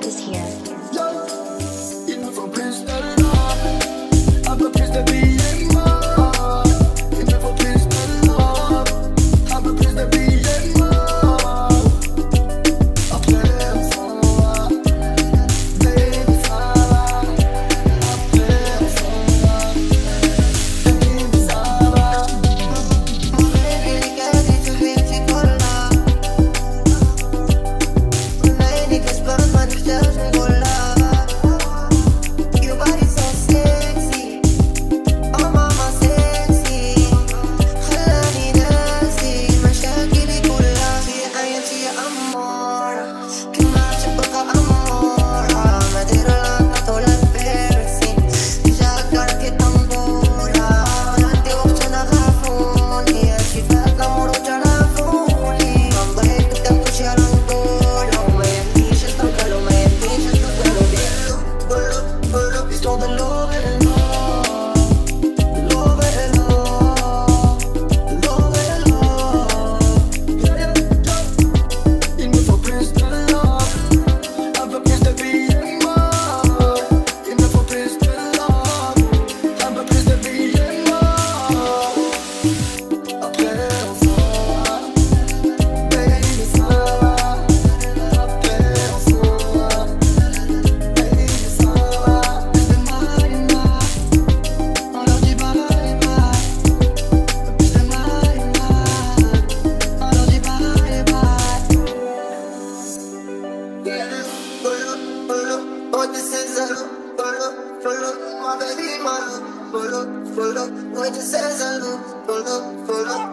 sound is here. Il me faut plus de love, un peu plus de billets morts. Il me faut plus de love, un peu plus de billets morts. Après on s'en va, baby ça va. Après on s'en va, baby ça va. Baby قاعدة تحياتي كلها، عينيك أسباب ما نحتاج نقولها. Your body so sexy, oh mama sexy. خلاني ناسي مشاكلي كلها في حياتي يا أمورة. كل ما أشوفك أمورة، ما أدري لا تطول البرسي. تجاكرتي تنبورة، ونادي وقتنا غافوني. كيفاك الأمور وجرافوني، ما نضيق قدام كل شي على نقوله. وما يهمنيش أستقل وما يهمنيش أستقل. كله histoire de love et love, love et love, love et love. Il me faut plus de love, un peu plus de billets morts. Il me faut plus de love, un peu plus de billets morts. Après on s'en va, baby ça va. Après on s'en va, baby ça va. Plus de marina, on leur dit bye bye. Plus de marina, on leur dit bye bye. What this is a look, my baby, my look, what this is a look,